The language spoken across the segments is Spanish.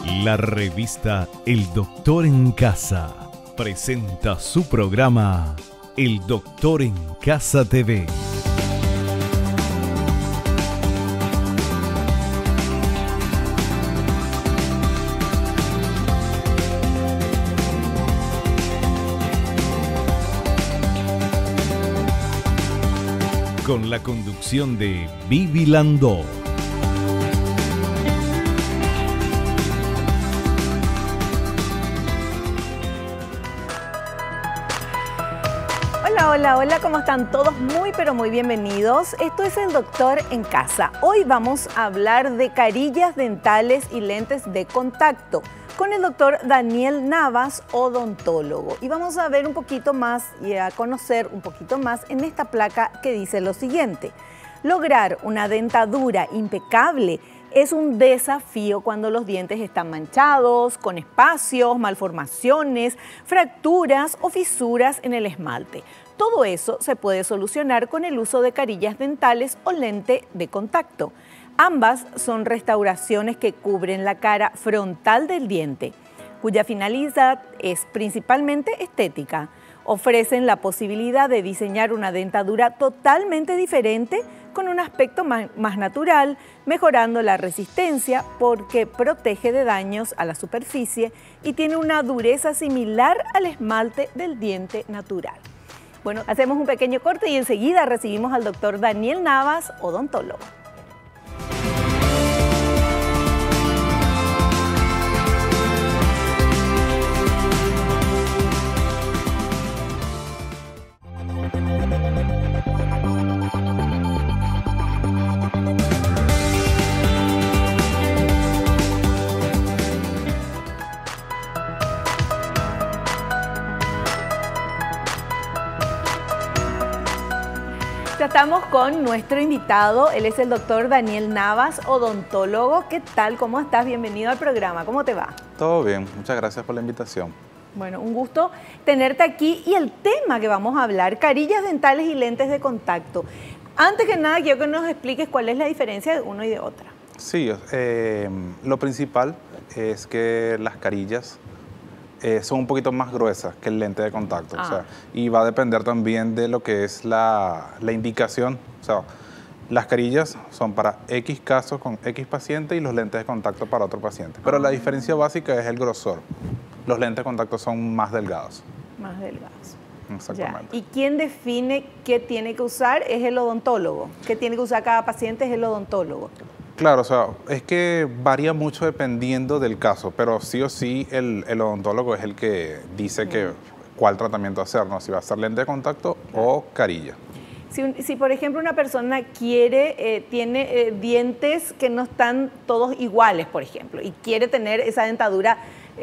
La revista El Doctor en Casa presenta su programa El Doctor en Casa TV. Con la conducción de Vivi Landó. Hola, ¿cómo están todos? Muy pero muy bienvenidos. Esto es El Doctor en Casa. Hoy vamos a hablar de carillas dentales y lentes de contacto con el doctor Daniel Navas, odontólogo. Y vamos a ver un poquito más y a conocer un poquito más en esta placa que dice lo siguiente. Lograr una dentadura impecable es un desafío cuando los dientes están manchados, con espacios, malformaciones, fracturas o fisuras en el esmalte. Todo eso se puede solucionar con el uso de carillas dentales o lente de contacto. Ambas son restauraciones que cubren la cara frontal del diente, cuya finalidad es principalmente estética. Ofrecen la posibilidad de diseñar una dentadura totalmente diferente con un aspecto más natural, mejorando la resistencia porque protege de daños a la superficie y tiene una dureza similar al esmalte del diente natural. Bueno, hacemos un pequeño corte y enseguida recibimos al doctor Daniel Navas, odontólogo. Ya estamos con nuestro invitado, él es el doctor Daniel Navas, odontólogo. ¿Qué tal? ¿Cómo estás? Bienvenido al programa. ¿Cómo te va? Todo bien, muchas gracias por la invitación. Bueno, un gusto tenerte aquí y el tema que vamos a hablar, carillas dentales y lentes de contacto. Antes que nada, quiero que nos expliques cuál es la diferencia de uno y de otra. Sí, lo principal es que las carillas son un poquito más gruesas que el lente de contacto. O sea, y va a depender también de lo que es la indicación. O sea, las carillas son para X casos con X paciente y los lentes de contacto para otro paciente. Pero la diferencia básica es el grosor. Los lentes de contacto son más delgados. Más delgados. Exactamente. Ya. ¿Y quién define qué tiene que usar? Es el odontólogo. ¿Qué tiene que usar cada paciente? Es el odontólogo. Claro, o sea, es que varía mucho dependiendo del caso, pero sí o sí el odontólogo es el que dice cuál tratamiento hacer, ¿no? Si va a ser lente de contacto o carilla. Si por ejemplo una persona tiene dientes que no están todos iguales, por ejemplo, y quiere tener esa dentadura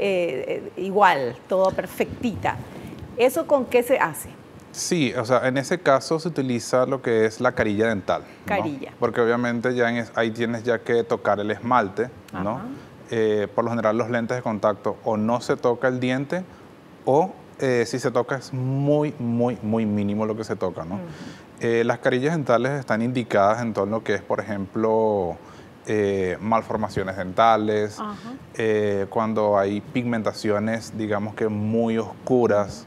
igual, todo perfectita, ¿eso con qué se hace? Sí, o sea, en ese caso se utiliza lo que es la carilla dental. Carilla. ¿No? Porque obviamente ahí tienes ya que tocar el esmalte, ¿no? Por lo general los lentes de contacto o no se toca el diente o si se toca es muy mínimo lo que se toca, ¿no? Las carillas dentales están indicadas en todo lo que es, por ejemplo, malformaciones dentales, cuando hay pigmentaciones, digamos que muy oscuras,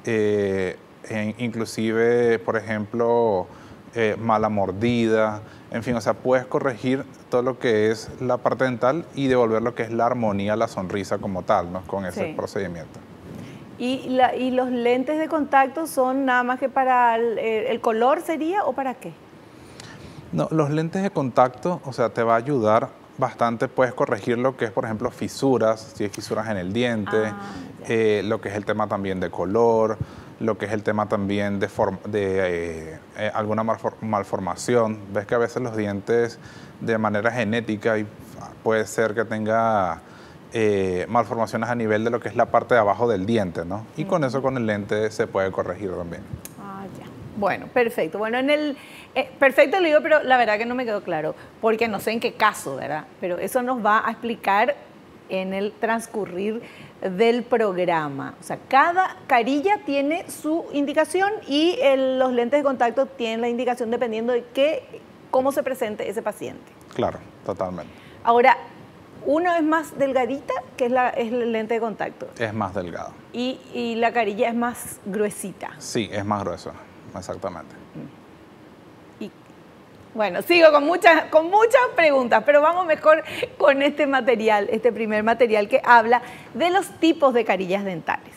inclusive, por ejemplo, mala mordida, en fin, o sea, puedes corregir todo lo que es la parte dental y devolver lo que es la armonía, la sonrisa como tal, ¿no? Con ese procedimiento. ¿Y los lentes de contacto son nada más que para el color sería o para qué? No, los lentes de contacto, o sea, te va a ayudar bastante, puedes corregir lo que es, por ejemplo, fisuras, si hay fisuras en el diente, lo que es el tema también de color, lo que es el tema también de alguna malformación. Ves que a veces los dientes de manera genética puede ser que tenga malformaciones a nivel de lo que es la parte de abajo del diente, ¿no? Y con eso, con el lente, se puede corregir también. Ya. Bueno, perfecto. Bueno, perfecto lo digo, pero la verdad que no me quedó claro, porque no sé en qué caso, ¿verdad? Pero eso nos va a explicar en el transcurrir del programa. O sea, cada carilla tiene su indicación y los lentes de contacto tienen la indicación dependiendo de cómo se presente ese paciente. Claro, totalmente. Ahora, Uno es más delgadita, que es la lente de contacto. Es más delgado. Y la carilla es más gruesita. Sí, es más grueso, exactamente. Y, bueno, sigo con muchas preguntas, pero vamos mejor con este material, este primer material que habla de los tipos de carillas dentales.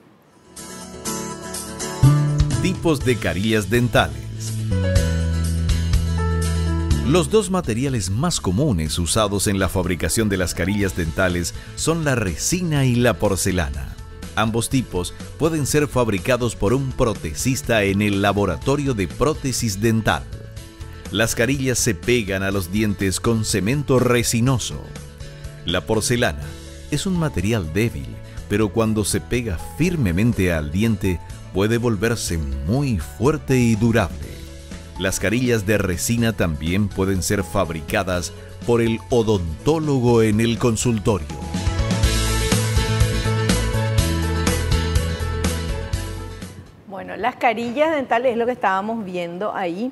Tipos de carillas dentales. Los dos materiales más comunes usados en la fabricación de las carillas dentales son la resina y la porcelana. Ambos tipos pueden ser fabricados por un protesista en el laboratorio de prótesis dental. Las carillas se pegan a los dientes con cemento resinoso. La porcelana es un material débil, pero cuando se pega firmemente al diente puede volverse muy fuerte y durable. Las carillas de resina también pueden ser fabricadas por el odontólogo en el consultorio. Bueno, las carillas dentales es lo que estábamos viendo ahí,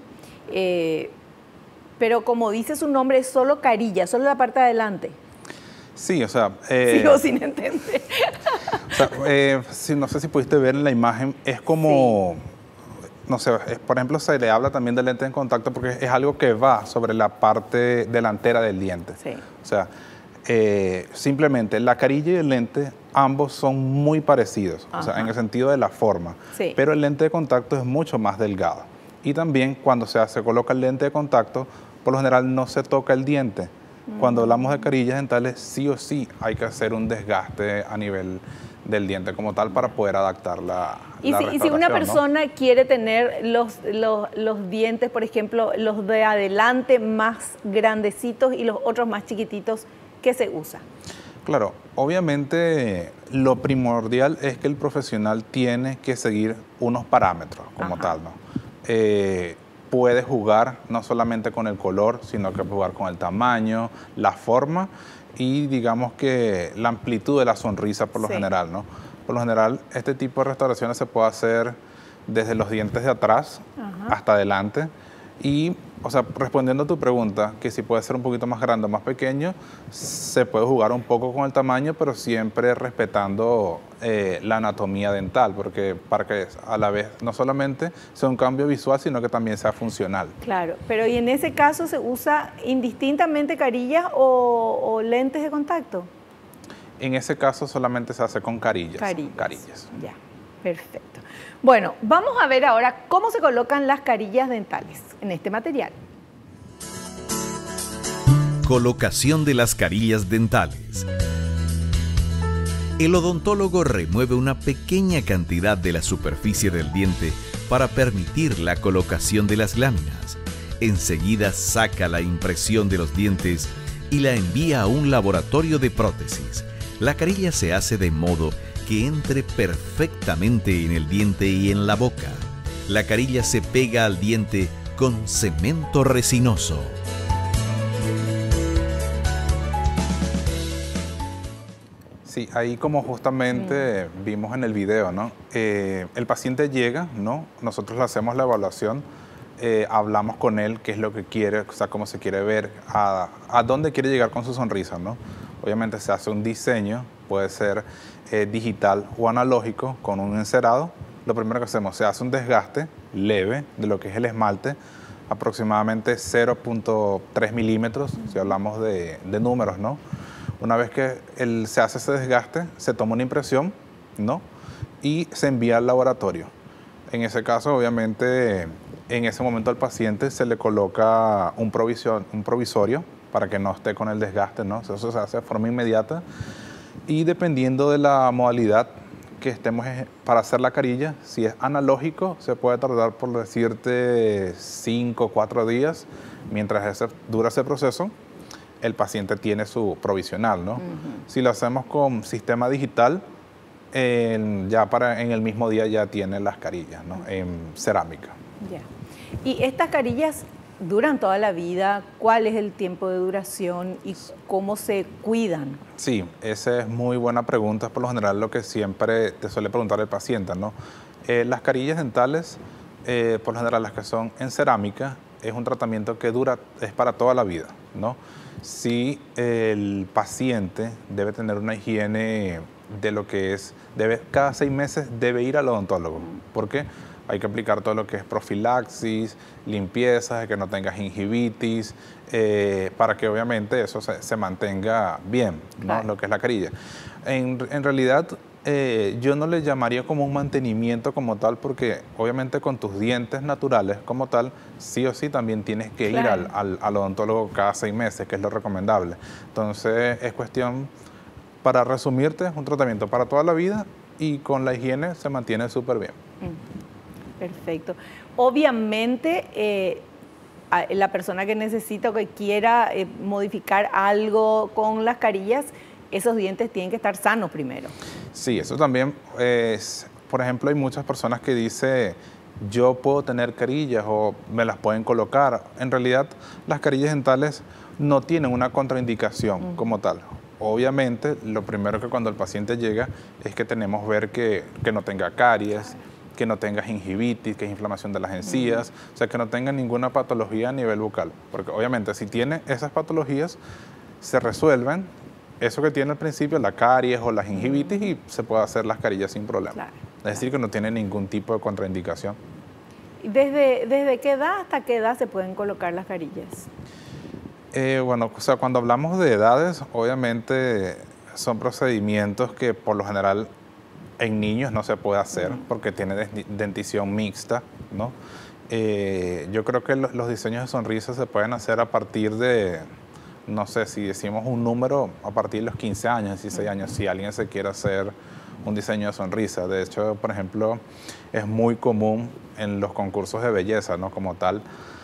pero como dice su nombre, es solo carilla, solo la parte de adelante. Sí, o sea... Sigo sin entender. O sea, no sé si pudiste ver en la imagen, es como... Sí. No sé, por ejemplo, se le habla también de lente en contacto porque es algo que va sobre la parte delantera del diente. Sí. O sea, simplemente la carilla y el lente, ambos son muy parecidos, o sea, en el sentido de la forma. Sí. Pero el lente de contacto es mucho más delgado. Y también cuando se coloca el lente de contacto, por lo general no se toca el diente. Cuando hablamos de carillas dentales, sí o sí hay que hacer un desgaste a nivel del diente como tal para poder adaptar la y si una persona, ¿no?, quiere tener los dientes, por ejemplo, los de adelante más grandecitos y los otros más chiquititos, ¿qué se usa? Claro, obviamente lo primordial es que el profesional tiene que seguir unos parámetros como tal, ¿no? Puede jugar no solamente con el color, sino que puede jugar con el tamaño, la forma y digamos que la amplitud de la sonrisa por lo general, ¿no? Por lo general, este tipo de restauraciones se puede hacer desde los dientes de atrás hasta adelante. Y, o sea, respondiendo a tu pregunta, que si puede ser un poquito más grande o más pequeño, se puede jugar un poco con el tamaño, pero siempre respetando la anatomía dental, porque para que a la vez no solamente sea un cambio visual, sino que también sea funcional. Claro, pero ¿y en ese caso se usa indistintamente carillas o lentes de contacto? En ese caso solamente se hace con carillas. Carillas. Ya, perfecto. Bueno, vamos a ver ahora cómo se colocan las carillas dentales en este material. Colocación de las carillas dentales. El odontólogo remueve una pequeña cantidad de la superficie del diente para permitir la colocación de las láminas. Enseguida saca la impresión de los dientes y la envía a un laboratorio de prótesis. La carilla se hace de modo que entre perfectamente en el diente y en la boca. La carilla se pega al diente con cemento resinoso. Sí, ahí como justamente vimos en el video, ¿no? El paciente llega, ¿no? Nosotros le hacemos la evaluación, hablamos con él qué es lo que quiere, o sea, cómo se quiere ver, a dónde quiere llegar con su sonrisa, ¿no? Obviamente se hace un diseño, puede ser digital o analógico con un encerado. Lo primero que hacemos, se hace un desgaste leve de lo que es el esmalte, aproximadamente 0.3 milímetros, si hablamos de números, ¿no? Una vez que se hace ese desgaste, se toma una impresión, ¿no? Y se envía al laboratorio. En ese caso, obviamente, en ese momento al paciente se le coloca un provisorio para que no esté con el desgaste, ¿no? Eso se hace de forma inmediata. Y dependiendo de la modalidad que estemos para hacer la carilla, si es analógico, se puede tardar, por decirte, 5 o 4 días. Mientras dura ese proceso, el paciente tiene su provisional, ¿no? Si lo hacemos con sistema digital, en el mismo día ya tiene las carillas, ¿no? En cerámica. Ya. ¿Y estas carillas duran toda la vida? ¿Cuál es el tiempo de duración y cómo se cuidan? Sí, esa es muy buena pregunta. Por lo general, lo que siempre te suele preguntar el paciente, ¿no? Las carillas dentales, por lo general las que son en cerámica, es un tratamiento que dura, es para toda la vida, ¿no? sí el paciente debe tener una higiene de lo que es, cada 6 meses debe ir al odontólogo. ¿Por qué? Hay que aplicar todo lo que es profilaxis, limpieza, que no tenga gingivitis, para que obviamente eso se mantenga bien, ¿no? Claro. Lo que es la carilla. En realidad, yo no le llamaría como un mantenimiento como tal, porque obviamente con tus dientes naturales como tal, sí o sí también tienes que ir al odontólogo cada 6 meses, que es lo recomendable. Entonces es cuestión, para resumirte, es un tratamiento para toda la vida y con la higiene se mantiene súper bien. Perfecto. Obviamente, la persona que necesita o que quiera modificar algo con las carillas, esos dientes tienen que estar sanos primero. Sí, eso también es, por ejemplo, hay muchas personas que dicen, yo puedo tener carillas o me las pueden colocar. En realidad, las carillas dentales no tienen una contraindicación como tal. Obviamente, lo primero que cuando el paciente llega es que tenemos que ver que no tenga caries, que no tenga gingivitis, que es inflamación de las encías, o sea, que no tenga ninguna patología a nivel bucal. Porque obviamente si tiene esas patologías, se resuelven, eso que tiene al principio, la caries o la gingivitis, y se puede hacer las carillas sin problema. Claro. Es decir, que no tiene ningún tipo de contraindicación. ¿Desde qué edad hasta qué edad se pueden colocar las carillas? Bueno, o sea, cuando hablamos de edades, obviamente son procedimientos que por lo general en niños no se puede hacer porque tiene dentición mixta, ¿no? Yo creo que los diseños de sonrisa se pueden hacer a partir de, no sé, si decimos un número, a partir de los 15 años, 16 años, si alguien se quiere hacer un diseño de sonrisa. De hecho, por ejemplo, es muy común en los concursos de belleza, ¿no? Como tal,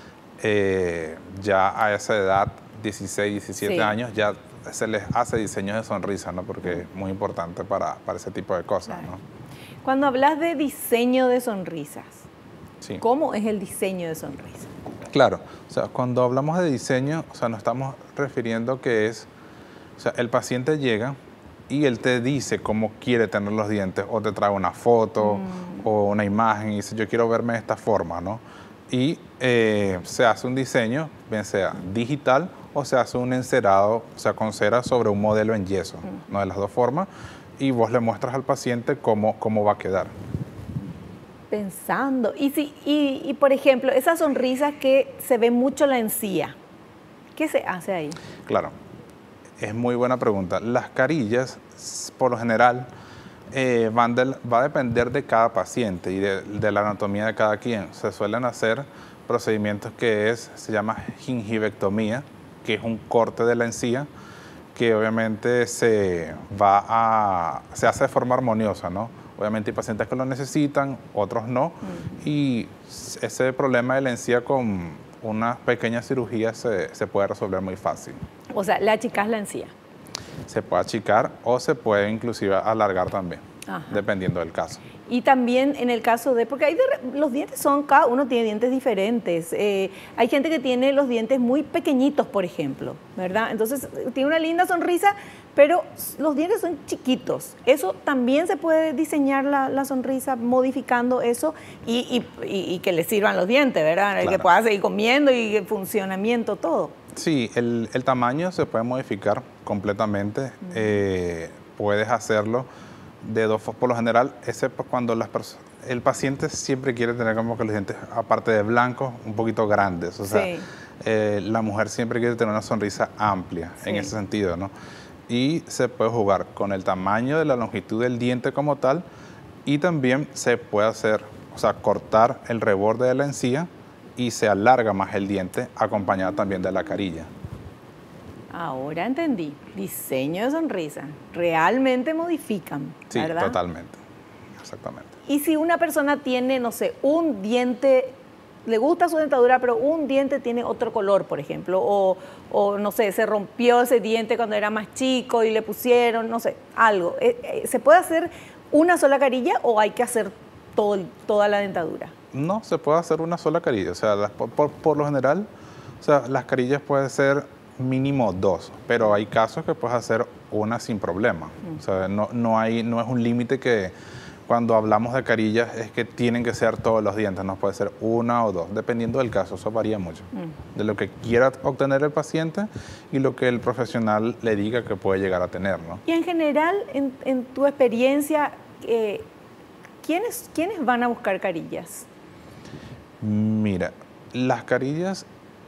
ya a esa edad, 16, 17 años, ya se les hace diseños de sonrisa, ¿no? Porque es muy importante para ese tipo de cosas, Claro. ¿no? Cuando hablas de diseño de sonrisas, Sí. ¿cómo es el diseño de sonrisa? Claro, o sea, cuando hablamos de diseño, o sea, nos estamos refiriendo que es, o sea, el paciente llega y él te dice cómo quiere tener los dientes, o te trae una foto o una imagen y dice, yo quiero verme de esta forma, ¿no? Y se hace un diseño, bien sea digital o se hace un encerado, o sea, con cera sobre un modelo en yeso, ¿no? De las dos formas, y vos le muestras al paciente cómo va a quedar. Pensando. Y por ejemplo, esas sonrisas que se ve mucho la encía, ¿qué se hace ahí? Claro, es muy buena pregunta. Las carillas, por lo general, va a depender de cada paciente y de la anatomía de cada quien. Se suelen hacer procedimientos se llama gingivectomía, que es un corte de la encía, que obviamente se hace de forma armoniosa, ¿no? Obviamente hay pacientes que lo necesitan, otros no, y ese problema de la encía con una pequeña cirugía se puede resolver muy fácil. O sea, le achicás la encía. Se puede achicar o se puede inclusive alargar también, dependiendo del caso. Y también en el caso porque los dientes cada uno tiene dientes diferentes. Hay gente que tiene los dientes muy pequeñitos, por ejemplo, ¿verdad? Entonces tiene una linda sonrisa, pero los dientes son chiquitos. Eso también se puede diseñar la sonrisa modificando eso y que le sirvan los dientes, ¿verdad? Claro. Que pueda seguir comiendo y el funcionamiento, todo. Sí, el tamaño se puede modificar completamente. Puedes hacerlo de dos formas. Por lo general, excepto cuando el paciente siempre quiere tener como que los dientes, aparte de blancos, un poquito grandes. O sea, la mujer siempre quiere tener una sonrisa amplia en ese sentido, ¿no? Y se puede jugar con el tamaño de la longitud del diente como tal, y también se puede hacer, o sea, cortar el reborde de la encía y se alarga más el diente, acompañado también de la carilla. Ahora entendí. Diseño de sonrisa. Realmente modifican, ¿verdad? Sí, totalmente. Exactamente. Y si una persona tiene, no sé, un diente, le gusta su dentadura, pero un diente tiene otro color, por ejemplo, o no sé, se rompió ese diente cuando era más chico y le pusieron, no sé, algo. ¿Se puede hacer una sola carilla o hay que hacer toda la dentadura? No, se puede hacer una sola carilla. O sea, por lo general, o sea, las carillas pueden ser mínimo 2, pero hay casos que puedes hacer una sin problema. O sea, no es un límite que cuando hablamos de carillas es que tienen que ser todos los dientes, no puede ser una o dos, dependiendo del caso, eso varía mucho. De lo que quiera obtener el paciente y lo que el profesional le diga que puede llegar a tener, ¿no? Y en general, en tu experiencia, ¿quiénes van a buscar carillas? Mira, las carillas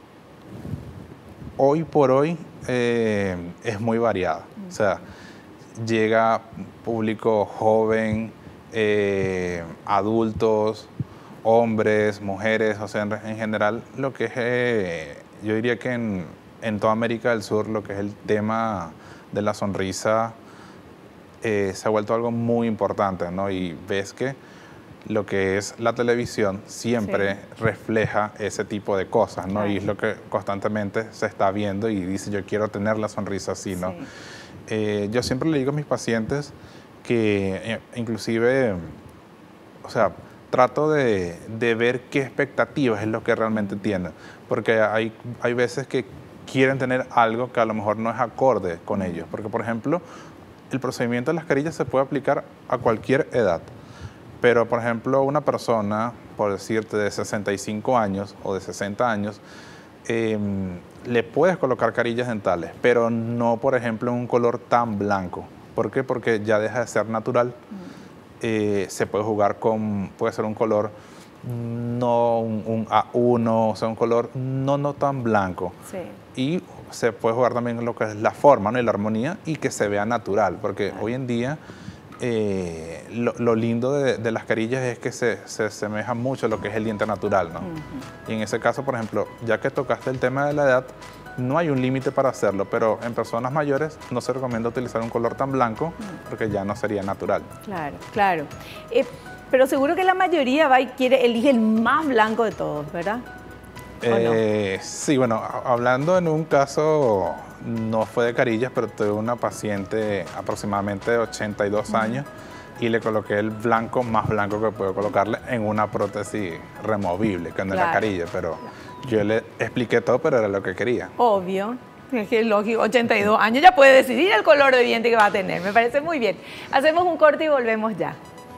hoy por hoy es muy variada. O sea, llega público joven, adultos, hombres, mujeres, o sea, en general lo que es, yo diría que en toda América del Sur lo que es el tema de la sonrisa se ha vuelto algo muy importante, ¿no? Y ves que lo que es la televisión siempre refleja ese tipo de cosas, ¿no? Y es lo que constantemente se está viendo y dice, yo quiero tener la sonrisa así, ¿no? Yo siempre le digo a mis pacientes que inclusive, o sea, trato de ver qué expectativas es lo que realmente tienen, porque hay veces que quieren tener algo que a lo mejor no es acorde con ellos, porque por ejemplo, el procedimiento de las carillas se puede aplicar a cualquier edad, pero por ejemplo, una persona, por decirte, de 65 años o de 60 años, le puedes colocar carillas dentales, pero no, por ejemplo, en un color tan blanco. ¿Por qué? Porque ya deja de ser natural. Se puede jugar puede ser un color no un A1, o sea, un color no tan blanco. Y se puede jugar también en lo que es la forma, ¿no? Y la armonía, y que se vea natural, porque hoy en día lo lindo de las carillas es que se asemeja mucho a lo que es el diente natural, ¿no? Y en ese caso, por ejemplo, ya que tocaste el tema de la edad, no hay un límite para hacerlo, pero en personas mayores no se recomienda utilizar un color tan blanco porque ya no sería natural. Claro, claro. Pero seguro que la mayoría va y elige el más blanco de todos, ¿verdad? Sí, bueno, hablando en un caso, no fue de carillas, pero tuve una paciente aproximadamente de 82 años y le coloqué el blanco más blanco que puedo colocarle en una prótesis removible, que no es la carilla, pero yo le expliqué todo, pero era lo que quería. Obvio. Es que lógico, 82 años ya puede decidir el color de diente que va a tener. Me parece muy bien. Hacemos un corte y volvemos ya.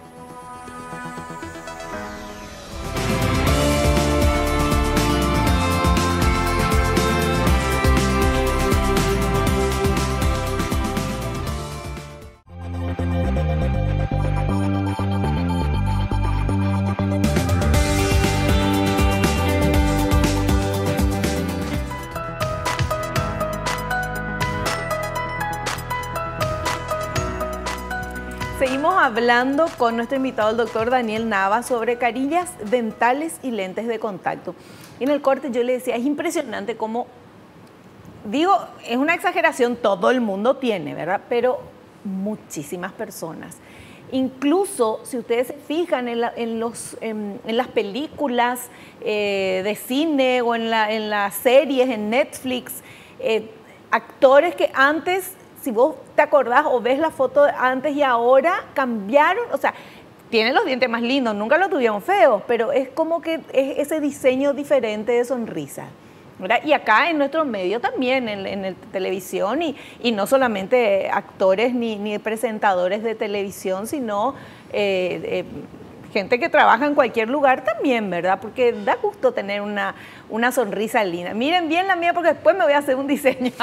Seguimos hablando con nuestro invitado, el doctor Daniel Nava, sobre carillas dentales y lentes de contacto. Y en el corte yo le decía, es impresionante cómo, digo, es una exageración, todo el mundo tiene, ¿verdad? Pero muchísimas personas. Incluso, si ustedes se fijan en las películas de cine o en las series, en Netflix, actores que antes, si vos te acordás o ves la foto de antes y ahora, cambiaron, o sea, tienen los dientes más lindos, nunca los tuvieron feos, pero es como que es ese diseño diferente de sonrisa, ¿verdad? Y acá en nuestro medio también, en televisión, y no solamente actores ni presentadores de televisión, sino gente que trabaja en cualquier lugar también, ¿verdad? Porque da gusto tener una sonrisa linda. Miren bien la mía porque después me voy a hacer un diseño.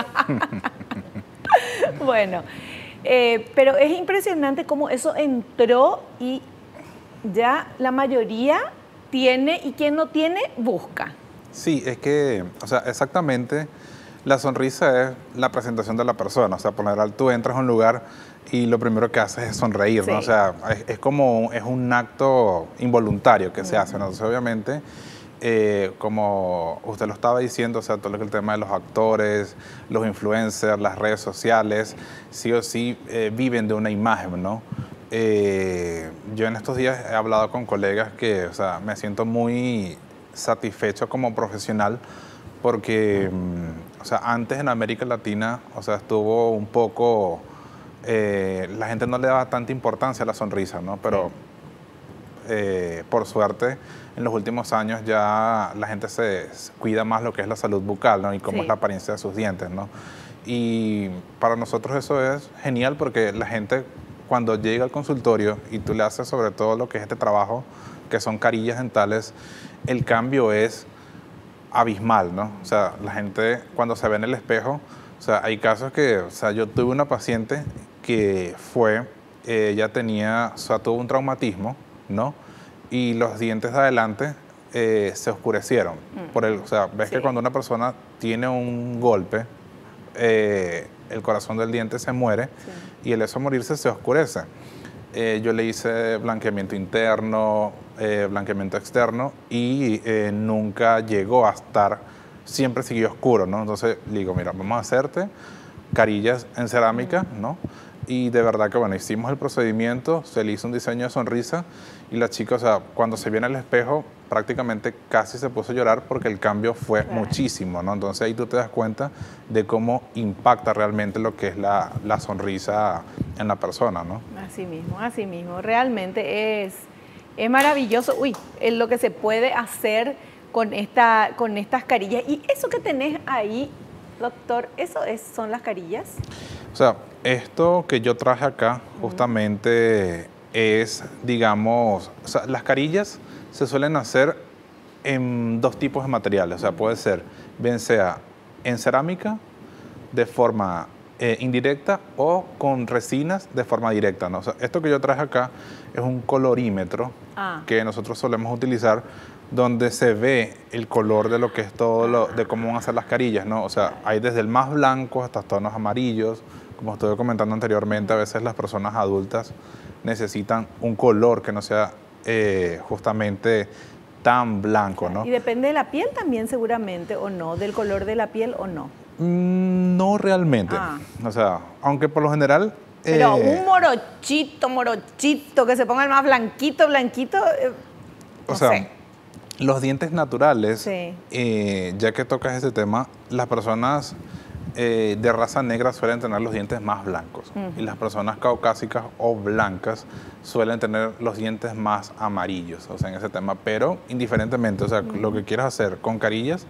Bueno, pero es impresionante cómo eso entró y ya la mayoría tiene y quien no tiene, busca. Sí, es que, o sea, exactamente, la sonrisa es la presentación de la persona. O sea, por lo general tú entras a un lugar y lo primero que haces es sonreír, ¿no? O sea, es como, es un acto involuntario que se hace, ¿no? Entonces, obviamente, como usted lo estaba diciendo, o sea, todo lo que el tema de los actores, los influencers, las redes sociales, sí o sí viven de una imagen, ¿no? Yo en estos días he hablado con colegas que, o sea, me siento muy satisfecho como profesional porque, o sea, antes en América Latina, o sea, estuvo un poco, la gente no le daba tanta importancia a la sonrisa, ¿no? Pero por suerte, en los últimos años ya la gente se cuida más lo que es la salud bucal, ¿no? Y cómo es la apariencia de sus dientes, ¿no? Y para nosotros eso es genial porque la gente cuando llega al consultorio y tú le haces sobre todo lo que es este trabajo, que son carillas dentales, el cambio es abismal, ¿no? O sea, la gente cuando se ve en el espejo, o sea, hay casos que, o sea, yo tuve una paciente que ella tenía, o sea, tuvo un traumatismo, ¿no? Y los dientes de adelante se oscurecieron. O sea, ves que cuando una persona tiene un golpe, el corazón del diente se muere y el eso morirse se oscurece. Yo le hice blanqueamiento interno, blanqueamiento externo y nunca llegó a estar, siempre siguió oscuro, ¿no? Entonces le digo, mira, vamos a hacerte carillas en cerámica, ¿no? Y de verdad que, bueno, hicimos el procedimiento, se le hizo un diseño de sonrisa y la chica, o sea, cuando se vio en el espejo, prácticamente casi se puso a llorar porque el cambio fue muchísimo, ¿no? Entonces ahí tú te das cuenta de cómo impacta realmente lo que es la sonrisa en la persona, ¿no? Así mismo. Realmente es maravilloso. Lo que se puede hacer con estas carillas. Y eso que tenés ahí, doctor, ¿son las carillas? O sea, esto que yo traje acá justamente es, digamos, o sea, las carillas se suelen hacer en dos tipos de materiales. O sea, puede ser, bien sea en cerámica de forma indirecta o con resinas de forma directa, ¿no? O sea, esto que yo traje acá es un colorímetro que nosotros solemos utilizar, donde se ve el color de lo que es todo, de cómo van a ser las carillas, ¿no? O sea, hay desde el más blanco hasta tonos amarillos. Como estuve comentando anteriormente, a veces las personas adultas necesitan un color que no sea justamente tan blanco, ¿no? Y depende de la piel también seguramente, ¿o no? ¿Del color de la piel o no? No realmente. O sea, aunque por lo general... Pero un morochito, que se ponga el más blanquito, no sé. Los dientes naturales, ya que tocas ese tema, las personas de raza negra suelen tener los dientes más blancos y las personas caucásicas o blancas suelen tener los dientes más amarillos, o sea, en ese tema. Pero indiferentemente, o sea, lo que quieras hacer con carillas,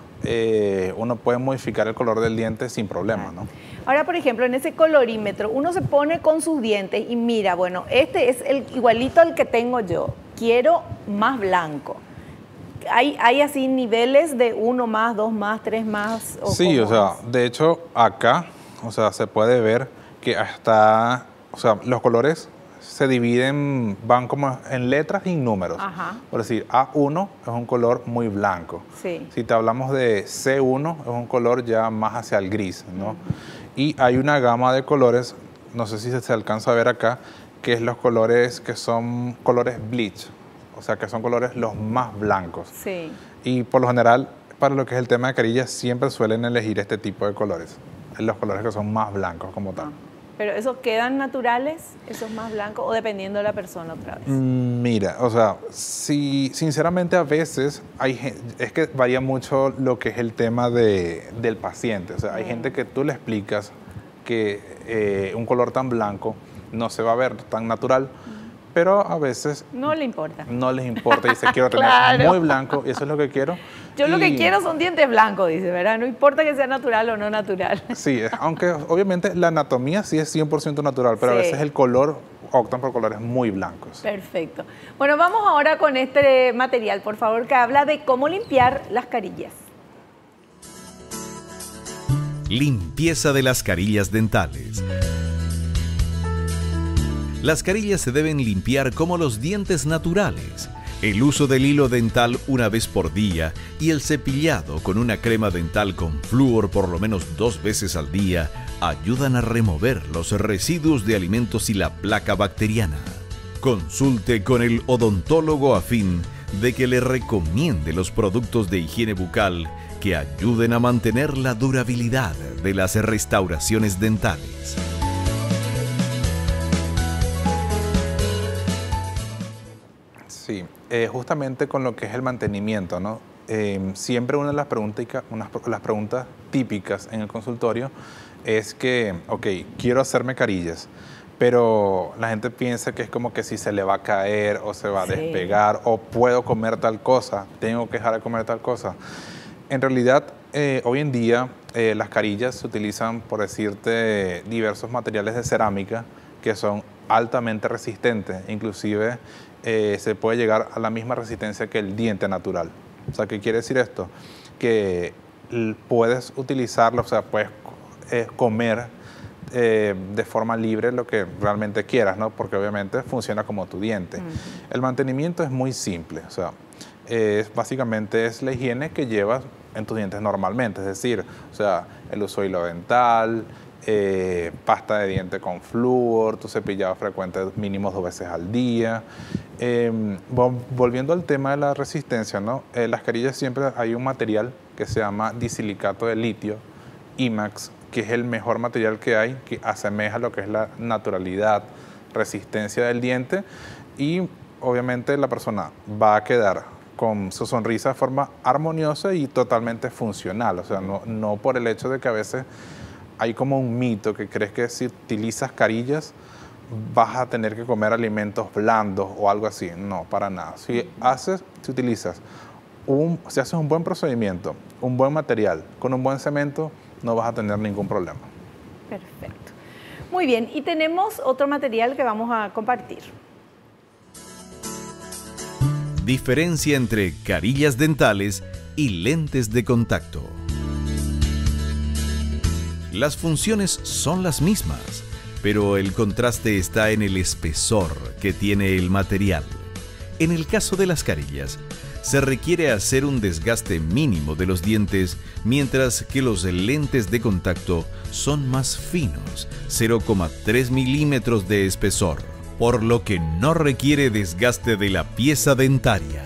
uno puede modificar el color del diente sin problema, ¿no? Ahora, por ejemplo, en ese colorímetro, uno se pone con sus dientes y mira, bueno, este es el igualito al que tengo yo, quiero más blanco. ¿Hay así niveles de 1 más, 2 más, 3 más? Sí, o sea, de hecho, acá, o sea, se puede ver que hasta, o sea, los colores se dividen, van como en letras y números. Por decir, A1 es un color muy blanco. Si te hablamos de C1, es un color ya más hacia el gris, ¿no? Y hay una gama de colores, no sé si se alcanza a ver acá, que es los colores que son colores bleach. O sea, que son colores los más blancos. Y por lo general, para lo que es el tema de carillas, siempre suelen elegir este tipo de colores. Los colores que son más blancos como tal. ¿Pero esos quedan naturales, esos más blancos, o dependiendo de la persona otra vez? Mira, o sea, sinceramente a veces es que varía mucho lo que es el tema del paciente. O sea, hay gente que tú le explicas que un color tan blanco no se va a ver tan natural, pero a veces... No le importa. No les importa, dice, quiero tener muy blanco, y eso es lo que quiero. Yo lo que quiero son dientes blancos, dice, ¿verdad? No importa que sea natural o no natural. Sí, aunque obviamente la anatomía sí es 100% natural, pero a veces el color, optan por colores muy blancos. Perfecto. Bueno, vamos ahora con este material, por favor, que habla de cómo limpiar las carillas. Limpieza de las carillas dentales. Las carillas se deben limpiar como los dientes naturales. El uso del hilo dental una vez por día y el cepillado con una crema dental con flúor por lo menos 2 veces al día ayudan a remover los residuos de alimentos y la placa bacteriana. Consulte con el odontólogo a fin de que le recomiende los productos de higiene bucal que ayuden a mantener la durabilidad de las restauraciones dentales. Sí, justamente con lo que es el mantenimiento, ¿no? Siempre una de las preguntas típicas en el consultorio es que, ok, quiero hacerme carillas, pero la gente piensa que es como que si se le va a caer o se va a despegar o puedo comer tal cosa, tengo que dejar de comer tal cosa. En realidad, hoy en día las carillas se utilizan, por decirte, diversos materiales de cerámica que son altamente resistente, inclusive se puede llegar a la misma resistencia que el diente natural. O sea, ¿qué quiere decir esto? Que puedes utilizarlo, o sea, puedes comer de forma libre lo que realmente quieras, ¿no? Porque obviamente funciona como tu diente. El mantenimiento es muy simple, o sea, básicamente es la higiene que llevas en tus dientes normalmente, es decir, o sea, el uso de hilo dental, pasta de diente con flúor, tu cepillado frecuente mínimo 2 veces al día. Volviendo al tema de la resistencia, ¿no? Las carillas siempre hay un material que se llama disilicato de litio, IMAX, que es el mejor material que hay, que asemeja lo que es la naturalidad, resistencia del diente, y obviamente la persona va a quedar con su sonrisa de forma armoniosa y totalmente funcional. O sea, no por el hecho de que a veces hay como un mito que crees que si utilizas carillas vas a tener que comer alimentos blandos o algo así. No, para nada. Si haces un buen procedimiento, un buen material, con un buen cemento, no vas a tener ningún problema. Perfecto. Muy bien, y tenemos otro material que vamos a compartir. Diferencia entre carillas dentales y lentes de contacto. Las funciones son las mismas, pero el contraste está en el espesor que tiene el material. En el caso de las carillas, se requiere hacer un desgaste mínimo de los dientes, mientras que los lentes de contacto son más finos, 0,3 milímetros de espesor, por lo que no requiere desgaste de la pieza dentaria.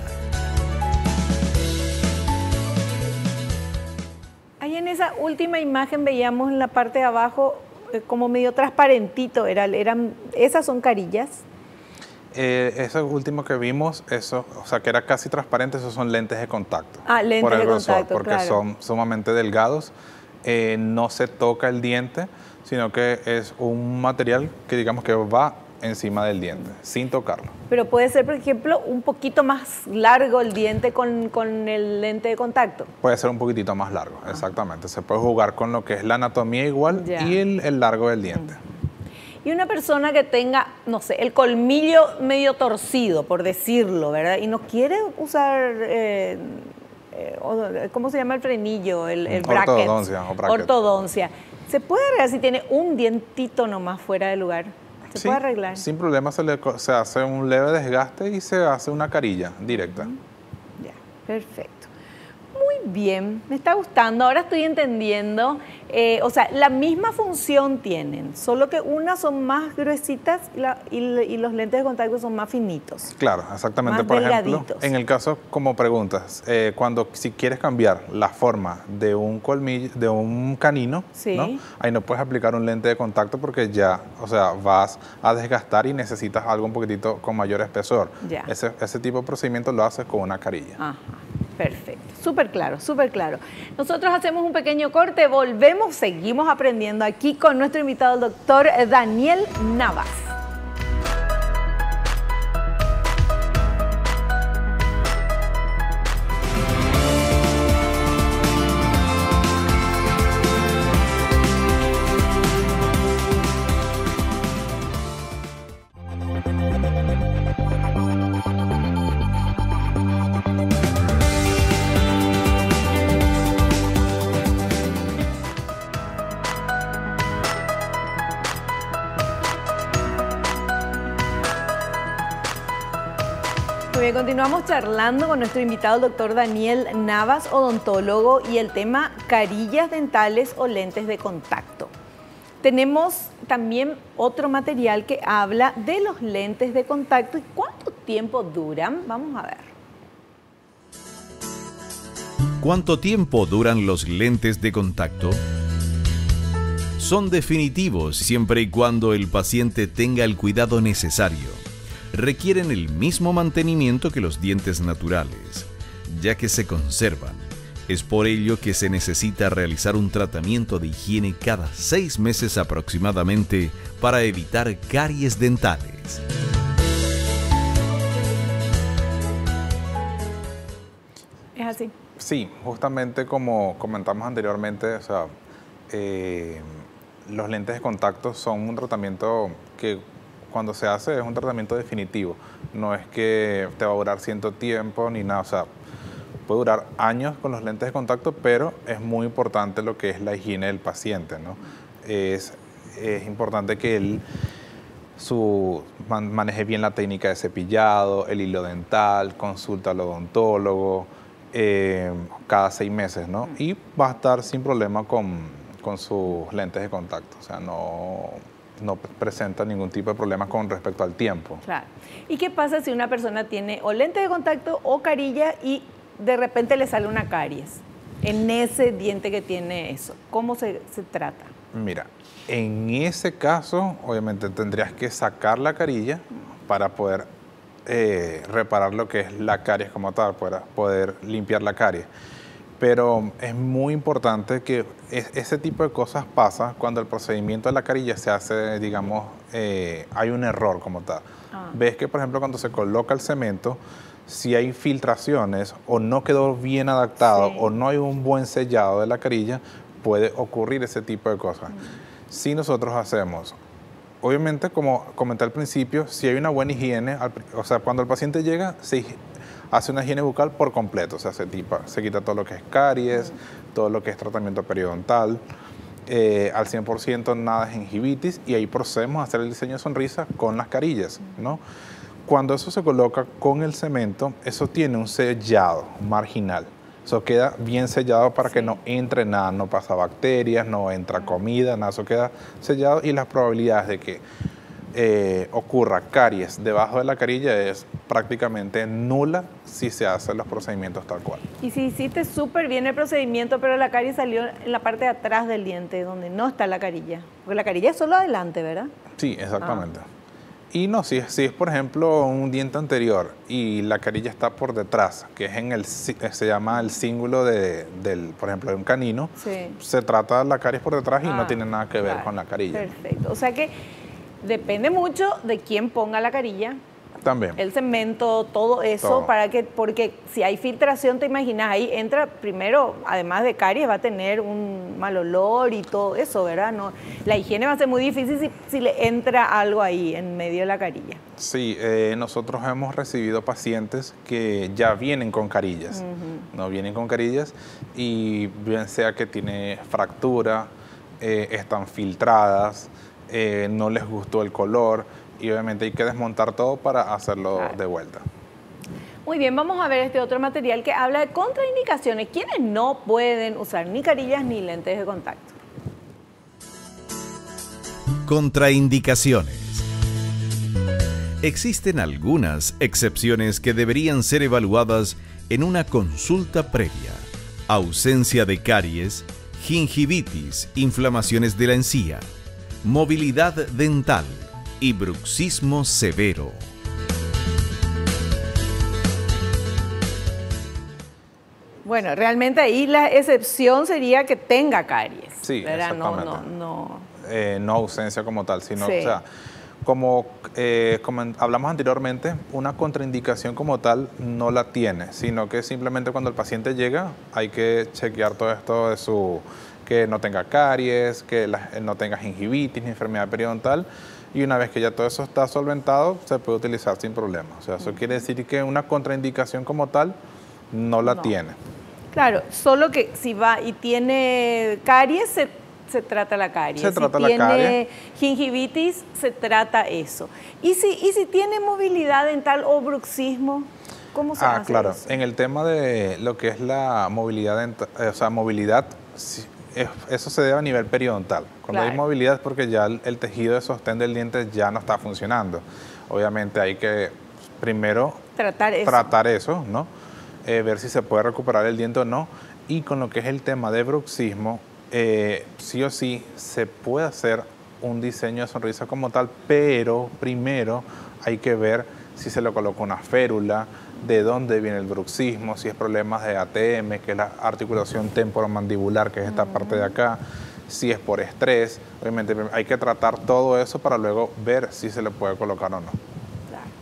Ahí en esa última imagen veíamos en la parte de abajo como medio transparentito, esas son carillas. Eso último que vimos, eso, o sea, que era casi transparente, esos son lentes de contacto. Ah, lentes por el de grosor, contacto, porque claro. son sumamente delgados, no se toca el diente, sino que es un material que digamos que va encima del diente, sin tocarlo. Pero puede ser, por ejemplo, un poquito más largo el diente con el lente de contacto. Puede ser un poquitito más largo, exactamente. Se puede jugar con lo que es la anatomía igual Ya. y el largo del diente. Y una persona que tenga, no sé, el colmillo medio torcido, por decirlo, ¿verdad? Y no quiere usar, ¿cómo se llama el frenillo? El bracket. Ortodoncia o bracket. Ortodoncia. ¿Se puede arreglar si tiene un dientito nomás fuera de lugar? ¿Se puede arreglar? Sin problema se hace un leve desgaste y se hace una carilla directa. Ya, perfecto. Muy bien, me está gustando, ahora estoy entendiendo. O sea, la misma función tienen, solo que unas son más gruesitas y los lentes de contacto son más finitos. Claro, exactamente. Más Por ejemplo, delgaditos. en el caso, como preguntas, si quieres cambiar la forma de un colmillo, de un canino, Sí. ¿no? Ahí no puedes aplicar un lente de contacto porque ya, o sea, vas a desgastar y necesitas algo un poquitito con mayor espesor. Ya. Ese tipo de procedimiento lo haces con una carilla. Ajá, perfecto, súper claro, súper claro. Nosotros hacemos un pequeño corte, volvemos, seguimos aprendiendo aquí con nuestro invitado, el doctor Daniel Navas. Muy bien, continuamos charlando con nuestro invitado, el doctor Daniel Navas, odontólogo, y el tema carillas dentales o lentes de contacto. Tenemos también otro material que habla de los lentes de contacto y cuánto tiempo duran. Vamos a ver. ¿Cuánto tiempo duran los lentes de contacto? Son definitivos siempre y cuando el paciente tenga el cuidado necesario. Requieren el mismo mantenimiento que los dientes naturales, ya que se conservan. Es por ello que se necesita realizar un tratamiento de higiene cada 6 meses aproximadamente para evitar caries dentales. ¿Es así? Sí, justamente como comentamos anteriormente, o sea, los lentes de contacto son un tratamiento que cuando se hace es un tratamiento definitivo. No es que te va a durar cierto tiempo ni nada, o sea, puede durar años con los lentes de contacto, pero es muy importante lo que es la higiene del paciente, ¿no? Es importante que él maneje bien la técnica de cepillado, el hilo dental, consulta al odontólogo cada 6 meses, ¿no? Y va a estar sin problema con sus lentes de contacto, o sea, no presenta ningún tipo de problema con respecto al tiempo. Claro. ¿Y qué pasa si una persona tiene o lente de contacto o carilla y de repente le sale una caries en ese diente que tiene eso? ¿Cómo se trata? Mira, en ese caso, obviamente tendrías que sacar la carilla para poder reparar lo que es la caries como tal, para poder limpiar la caries. Pero es muy importante que ese tipo de cosas pasa cuando el procedimiento de la carilla se hace, digamos, hay un error como tal. Ves que, por ejemplo, cuando se coloca el cemento, si hay filtraciones o no quedó bien adaptado o no hay un buen sellado de la carilla, puede ocurrir ese tipo de cosas. Si nosotros hacemos, obviamente, como comenté al principio, si hay una buena higiene, o sea, cuando el paciente llega, se hace una higiene bucal por completo, o sea, se quita todo lo que es caries, todo lo que es tratamiento periodontal, al 100% nada de gingivitis, y ahí procedemos a hacer el diseño de sonrisa con las carillas, ¿no? Cuando eso se coloca con el cemento, eso tiene un sellado marginal. Eso queda bien sellado para que no entre nada, no pasa bacterias, no entra comida, nada, eso queda sellado, y las probabilidades de que ocurra caries debajo de la carilla es prácticamente nula si se hacen los procedimientos tal cual. Y si hiciste súper bien el procedimiento, pero la caries salió en la parte de atrás del diente, donde no está la carilla, porque la carilla es solo adelante, ¿verdad? Sí, exactamente. Y no, si es por ejemplo un diente anterior y la carilla está por detrás, que es en se llama el cíngulo por ejemplo, de un canino, se trata la caries por detrás y no tiene nada que ver con la carilla. Perfecto, o sea que depende mucho de quién ponga la carilla. También. El cemento, todo eso, porque si hay filtración, te imaginas, ahí entra primero, además de caries, va a tener un mal olor y todo eso, ¿verdad? No, la higiene va a ser muy difícil si le entra algo ahí en medio de la carilla. Sí, nosotros hemos recibido pacientes que ya vienen con carillas, no vienen con carillas, y bien sea que tiene fractura, están filtradas, no les gustó el color, y obviamente hay que desmontar todo para hacerlo de vuelta. Muy bien, vamos a ver este otro material que habla de contraindicaciones. ¿Quiénes no pueden usar ni carillas ni lentes de contacto? Contraindicaciones. Existen algunas excepciones que deberían ser evaluadas en una consulta previa. Ausencia de caries, gingivitis, inflamaciones de la encía, movilidad dental y bruxismo severo. Bueno, realmente ahí la excepción sería que tenga caries. Sí, ¿verdad? exactamente. No ausencia como tal, sino, o sea, como hablamos anteriormente, una contraindicación como tal no la tiene, sino que simplemente cuando el paciente llega hay que chequear todo esto que no tenga caries, que no tenga gingivitis ni enfermedad periodontal, y una vez que ya todo eso está solventado, se puede utilizar sin problema. O sea, eso quiere decir que una contraindicación como tal no la tiene. Claro, solo que si va y tiene caries, se trata la caries. Si tiene gingivitis, se trata eso. ¿Y si tiene movilidad dental o bruxismo, cómo se hace claro. eso? En el tema de lo que es la movilidad dental, movilidad, eso se debe a nivel periodontal. Cuando hay movilidad es porque ya el tejido de sostén del diente ya no está funcionando. Obviamente hay que primero tratar eso, ¿no? Ver si se puede recuperar el diente o no. Y con lo que es el tema de bruxismo, sí o sí se puede hacer un diseño de sonrisa como tal, pero primero hay que ver si se le coloca una férula, de dónde viene el bruxismo, si es problemas de ATM, que es la articulación temporomandibular, que es esta parte de acá, si es por estrés. Obviamente hay que tratar todo eso para luego ver si se le puede colocar o no.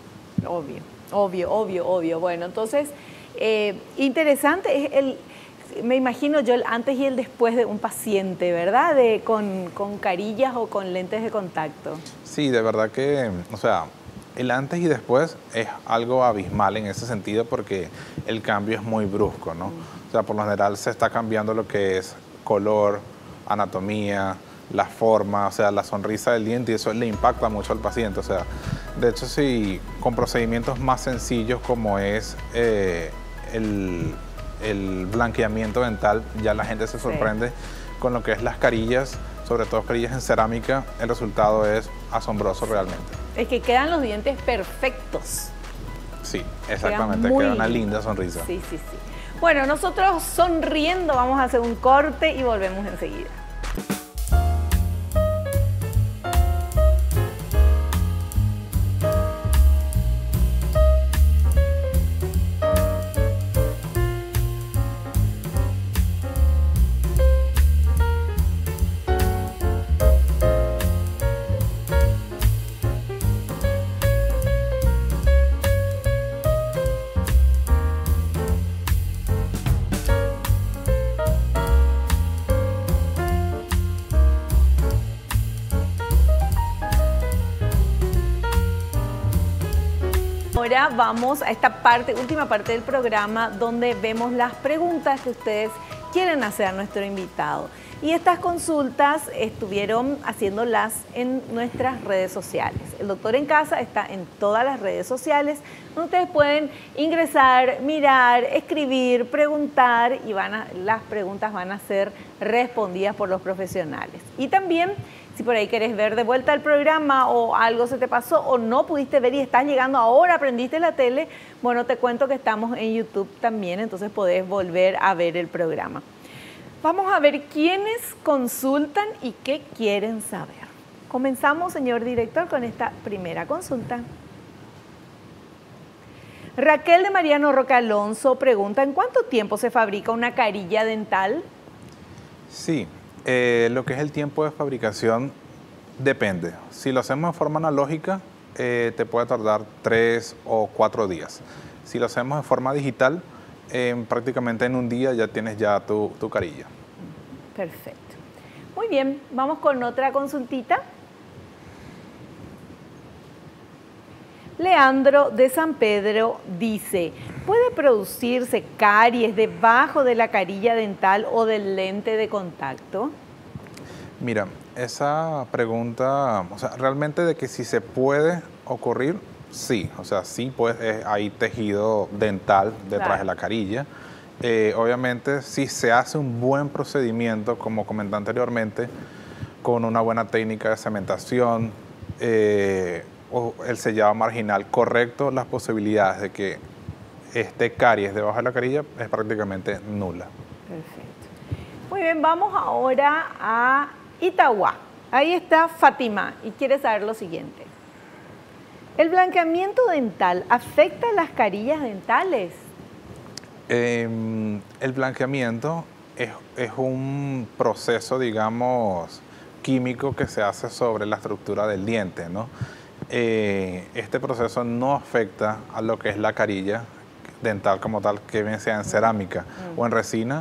Claro, obvio. Bueno, entonces, interesante es me imagino yo el antes y el después de un paciente, ¿verdad? Con carillas o con lentes de contacto. Sí, de verdad que, o sea, el antes y después es algo abismal en ese sentido porque el cambio es muy brusco, ¿no? O sea, por lo general se está cambiando lo que es color, anatomía, la forma, o sea, la sonrisa del diente, y eso le impacta mucho al paciente. O sea, de hecho, sí, con procedimientos más sencillos como es el blanqueamiento dental, ya la gente se sorprende con lo que es las carillas, sobre todo carillas en cerámica, el resultado es asombroso realmente. Es que quedan los dientes perfectos. Sí, exactamente, queda una linda sonrisa. Sí, sí, sí. Bueno, nosotros sonriendo vamos a hacer un corte y volvemos enseguida. Ahora vamos a esta parte, última parte del programa, donde vemos las preguntas que ustedes quieren hacer a nuestro invitado. Y estas consultas estuvieron haciéndolas en nuestras redes sociales. El Doctor en Casa está en todas las redes sociales, donde ustedes pueden ingresar, mirar, escribir, preguntar, y las preguntas van a ser respondidas por los profesionales. Y también, si por ahí querés ver de vuelta el programa o algo se te pasó o no pudiste ver y estás llegando ahora, aprendiste la tele, bueno, te cuento que estamos en YouTube también, entonces podés volver a ver el programa. Vamos a ver quiénes consultan y qué quieren saber. Comenzamos, señor director, con esta primera consulta. Raquel de Mariano Roca Alonso pregunta, ¿en cuánto tiempo se fabrica una carilla dental? Sí. Lo que es el tiempo de fabricación depende. Si lo hacemos de forma analógica, te puede tardar 3 o 4 días. Si lo hacemos de forma digital, prácticamente en un día ya tienes ya tu carilla. Perfecto. Muy bien, vamos con otra consultita. Leandro de San Pedro dice, ¿puede producirse caries debajo de la carilla dental o del lente de contacto? Mira, esa pregunta, o sea, realmente de que si se puede ocurrir, sí. O sea, sí, pues hay tejido dental detrás de la carilla. Obviamente, si se hace un buen procedimiento, como comenté anteriormente, con una buena técnica de cementación, o el sellado marginal correcto, las posibilidades de que esté caries debajo de la carilla es prácticamente nula. Perfecto. Muy bien, vamos ahora a Itagua. Ahí está Fátima y quiere saber lo siguiente. ¿El blanqueamiento dental afecta las carillas dentales? El blanqueamiento es un proceso, digamos, químico que se hace sobre la estructura del diente, ¿no? Este proceso no afecta a lo que es la carilla dental como tal, que bien sea en cerámica o en resina,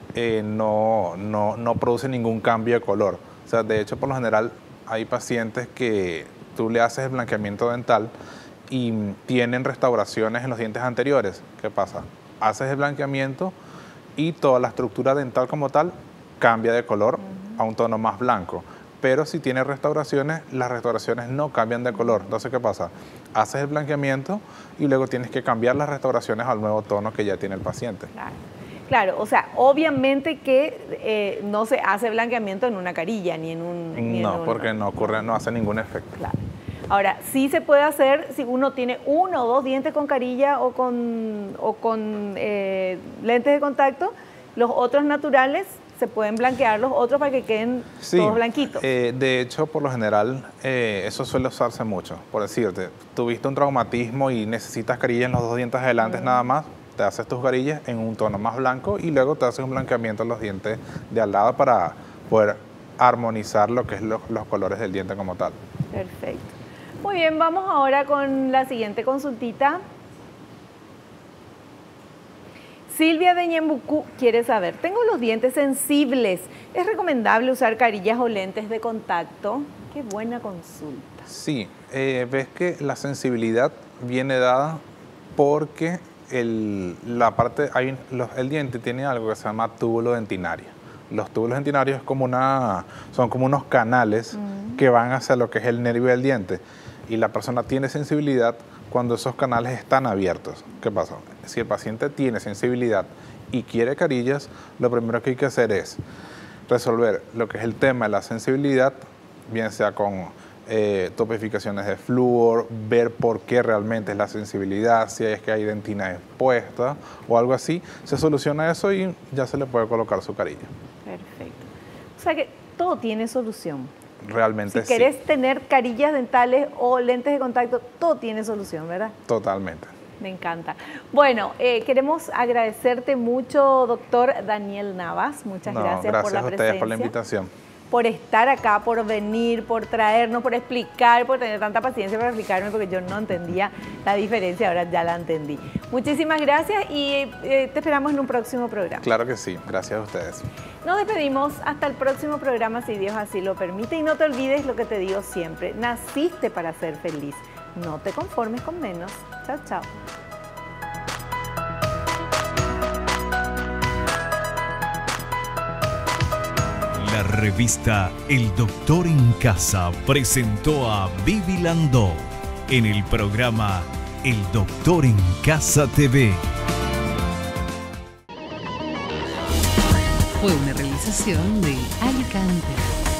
no produce ningún cambio de color. O sea, de hecho, por lo general, hay pacientes que tú le haces el blanqueamiento dental y tienen restauraciones en los dientes anteriores. ¿Qué pasa? Haces el blanqueamiento y toda la estructura dental como tal cambia de color a un tono más blanco. Pero si tiene restauraciones, las restauraciones no cambian de color. Entonces, ¿qué pasa? Haces el blanqueamiento y luego tienes que cambiar las restauraciones al nuevo tono que ya tiene el paciente. Claro, claro, o sea, obviamente que no se hace blanqueamiento en una carilla ni en un... porque no hace ningún efecto. Claro. Ahora, sí se puede hacer si uno tiene 1 o 2 dientes con carilla o con lentes de contacto, los otros naturales se pueden blanquear los otros para que queden todos blanquitos. De hecho, por lo general, eso suele usarse mucho. Por decirte, tuviste un traumatismo y necesitas carillas en los 2 dientes adelante nada más, te haces tus carillas en un tono más blanco y luego te haces un blanqueamiento en los dientes de al lado para poder armonizar lo que es los colores del diente como tal. Perfecto. Muy bien, vamos ahora con la siguiente consultita. Silvia de Ñembucú quiere saber, tengo los dientes sensibles, ¿es recomendable usar carillas o lentes de contacto? Qué buena consulta. Sí, ves que la sensibilidad viene dada porque el diente tiene algo que se llama túbulo dentinario. Los túbulos dentinarios son como unos canales que van hacia lo que es el nervio del diente. Y la persona tiene sensibilidad cuando esos canales están abiertos. ¿Qué pasa? Si el paciente tiene sensibilidad y quiere carillas, lo primero que hay que hacer es resolver lo que es el tema de la sensibilidad, bien sea con topificaciones de flúor, ver por qué realmente es la sensibilidad, si es que hay dentina expuesta o algo así, se soluciona eso y ya se le puede colocar su carilla. Perfecto. O sea que todo tiene solución. Realmente sí. Si querés tener carillas dentales o lentes de contacto, todo tiene solución, ¿verdad? Totalmente. Me encanta. Bueno, queremos agradecerte mucho, doctor Daniel Navas. Muchas gracias por la presencia. Gracias a ustedes por la invitación. Por estar acá, por venir, por traernos, por explicar, por tener tanta paciencia para explicarme, porque yo no entendía la diferencia, ahora ya la entendí. Muchísimas gracias y te esperamos en un próximo programa. Claro que sí, gracias a ustedes. Nos despedimos hasta el próximo programa, si Dios así lo permite, y no te olvides lo que te digo siempre, naciste para ser feliz, no te conformes con menos. Chao, chao. La revista El Doctor en Casa presentó a Vivi Landó en el programa El Doctor en Casa TV. Fue una realización de Alicante.